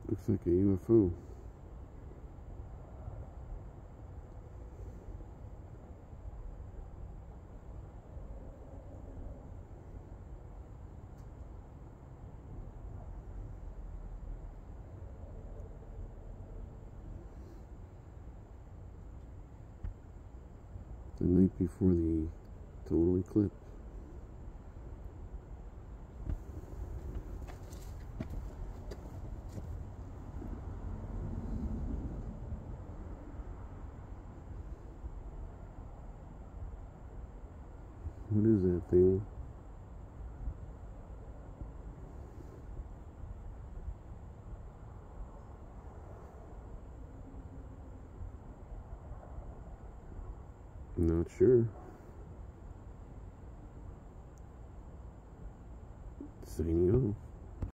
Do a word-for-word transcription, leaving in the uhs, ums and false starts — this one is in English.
Looks like a U F O. The night before the total eclipse. What is that thing? Not sure. Signing off.